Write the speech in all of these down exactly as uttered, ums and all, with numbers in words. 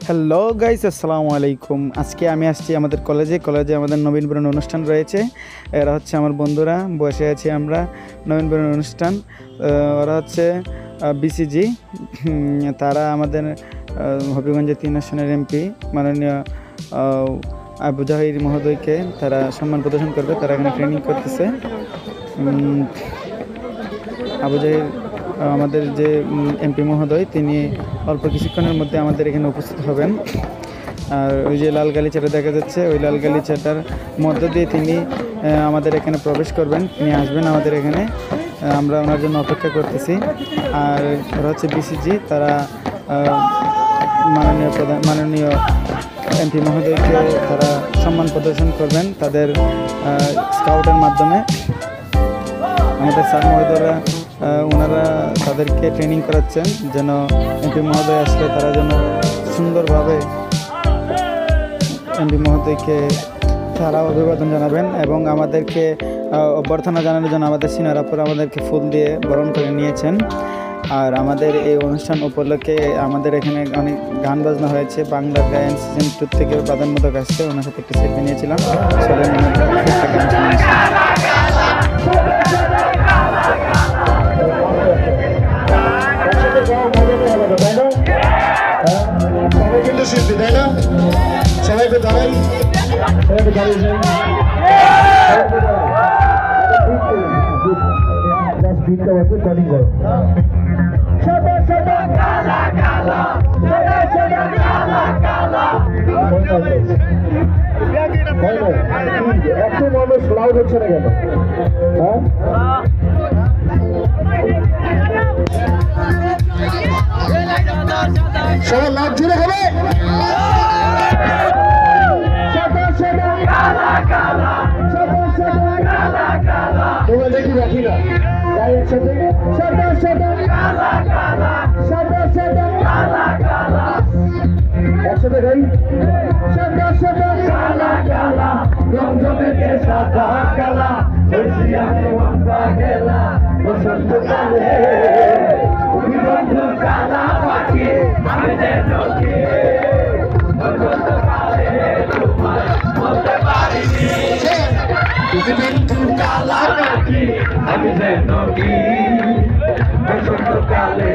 Hello guys, আসসালামু আলাইকুম। আজকে আমি আসছি আমাদের কলেজে কলেজে আমাদের নবীনবরণ অনুষ্ঠান রয়েছে। এরা হচ্ছে আমার বন্ধুরা, বসে আছি আমরা নবীনবরণ অনুষ্ঠান। ওরা হচ্ছে বিসিজি, তারা আমাদের হবিগঞ্জের তিন আসনের এমপি মাননীয় আবু জাহির মহোদয়কে তারা সম্মান প্রদর্শন করবে। তারা এখানে ট্রেনিং করতেছে। আবু জাহির আমাদের যে এমপি মহোদয়, তিনি অল্প কিছুক্ষণের মধ্যে আমাদের এখানে উপস্থিত হবেন। আর ওই যে লাল গালিচাটা দেখা যাচ্ছে, ওই লাল গালিচাটার মধ্য দিয়ে তিনি আমাদের এখানে প্রবেশ করবেন, তিনি আসবেন আমাদের এখানে। আমরা ওনার জন্য অপেক্ষা করতেছি। আর ওরা হচ্ছে বিসিজি, তারা মাননীয় প্রধান মাননীয় এমপি মহোদয়কে তারা সম্মান প্রদর্শন করবেন তাদের স্কাউটের মাধ্যমে। আমাদের স্যার মহোদয়রা ওনারা তাদেরকে ট্রেনিং করাচ্ছেন যেন এমপি মহোদয় আসলে তারা যেন সুন্দরভাবে এমপি মহোদয়কে তারা অভিবাদন জানাবেন এবং আমাদেরকে অভ্যর্থনা জানানোর জন্য আমাদের সিনিয়র আপুরা আমাদেরকে ফুল দিয়ে বরণ করে নিয়েছেন। আর আমাদের এই অনুষ্ঠান উপলক্ষে আমাদের এখানে অনেক গান বাজনা হয়েছে। বাংলার গায়ন সিজন টু থেকে প্রাধান্যতা আসছে, ওনার সাথে একটু সেলফি নিয়েছিলাম। চলেন একটা গান শুনেছি। সবাই কিন্তু শিল্পী, তাই না? সবাইকে দাঁড়াই, সবাইকে দাঁড়িয়ে যাই। এত মানুষ লাউড হচ্ছে না কেন? হ্যাঁ, সবাই লাভ জুড়ে হবে। তোমরা দেখি রাখি না একসাথে একসাথে গাই। আমি যেন কি বসন্তকালে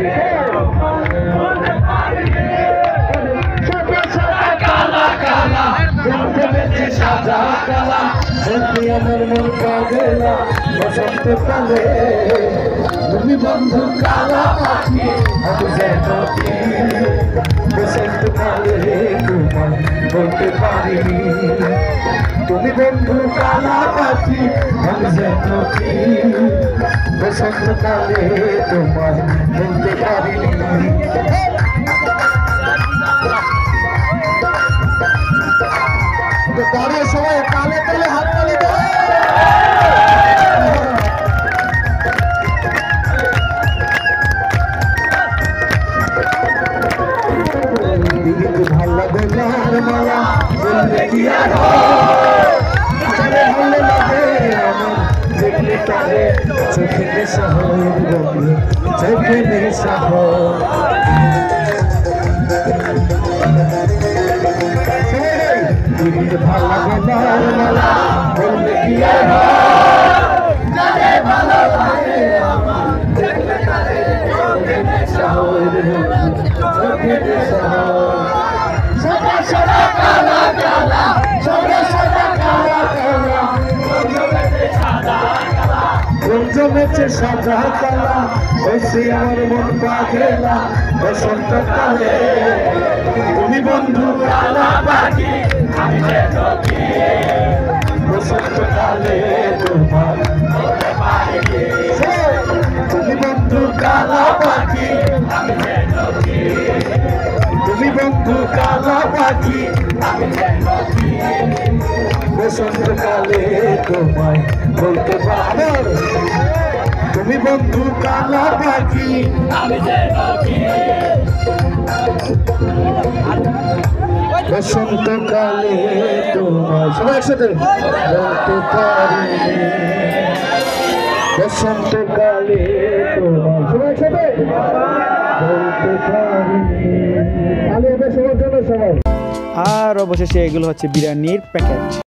কালা কালা সাদা কালা আমার মন পাগলা বসন্তকালে তুমি বন্ধু কালা পাখি আমি যেন কি বসন্তকালে তোমার বলতে পারিনি। তুমি বন্ধু কালা পাখি আমি যেন কি বসন্তকালে তোমার বলতে পারিনি। দাঁড়িয়ে সবাই তালে তালে হাত তালে দেয়। ভালো গোলার মালা বললে কি আর ভালো লাগে আমার দেখলে তারে চোখে নেশা হয় বন্ধু, চোখে নেশা হয়। ভালো গোলার মালা বললে কি আর ভালো লাগে আমার দেখলে তারে চোখে নেশা হয় চোখে নেশা হয়। সাদা সাদা কালা কালা সাদা সাদা কালা কালা জমেছে সাদা কালা হয়েছে আমার মন পাগলা বসন্তকালে তুমি বন্ধু কালা পাখি আমি যেন কি বসন্তকালে তোমার বলতে পারিনি। তুমি বন্ধু কালা পাখি আমি যেন কি তুমি বন্ধু কালা পাখি আমি যেন কি বসন্তকালে তোমায় বলতে পারো। তুমি বন্ধু কালা পাখি আমি যেন কি বসন্তকালে তোমায় সবাই একসাথে বলতে পারিনি। বসন্তকালে তোমায় সবাই একসাথে বলতে পারিনি। সবার জন্য সবাই। আর অবশেষে এগুলো হচ্ছে বিরিয়ানির প্যাকেট।